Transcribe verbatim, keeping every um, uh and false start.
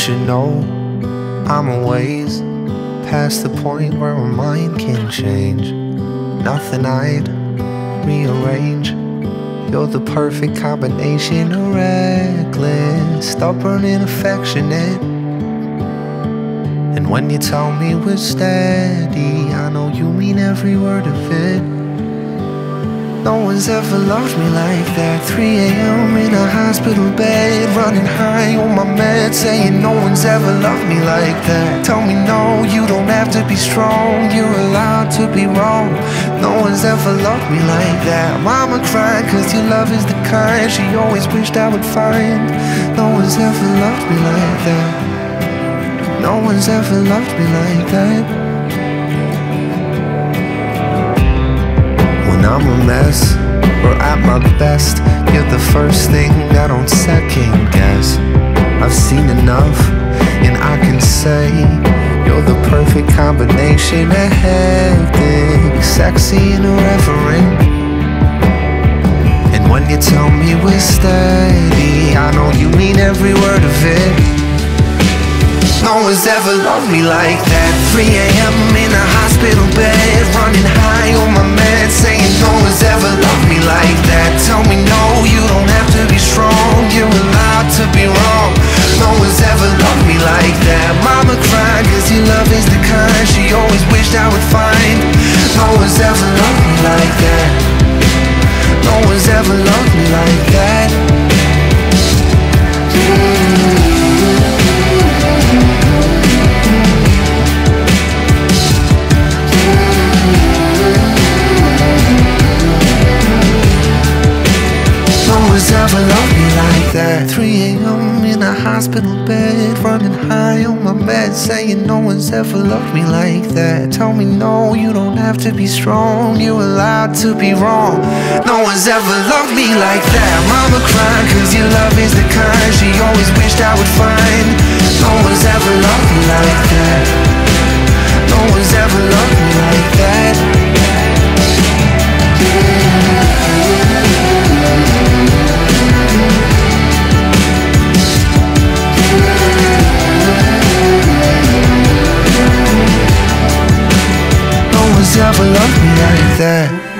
should know I'm a ways past the point where my mind can change. Nothing I'd rearrange. You're the perfect combination of reckless, stubborn and affectionate. And when you tell me we're steady, I know you mean every word of it. No one's ever loved me like that. three A M in a hospital bed, running high on my meds, saying no one's ever loved me like that. Tell me no, you don't have to be strong, you're allowed to be wrong. No one's ever loved me like that. Mama cried cause your love is the kind she always wished I would find. No one's ever loved me like that. No one's ever loved me like that. I'm a mess, or at my best, you're the first thing I don't second guess. I've seen enough, and I can say you're the perfect combination of hectic, sexy and irreverent. And when you tell me we're steady, I know you mean every word of it. No one's ever loved me like that. three A M in a hospital bed, running high on my meds, saying no one's ever loved me like that. Tell me no, you don't have to be strong, you're allowed to be wrong. No one's ever loved me like that. Mama cried cause your love is the kind she always wished I would find. No one's ever loved me like that. No one's ever loved me like that. Mm-hmm. Never loved me like that. three A M in a hospital bed, running high on my meds, saying no one's ever loved me like that. Tell me no, you don't have to be strong, you're allowed to be wrong. No one's ever loved me like that. Mama cried cause your love is the kind she always wished I would find. No one's ever loved me like that. No one's ever loved me like that. No one's ever loved me like that.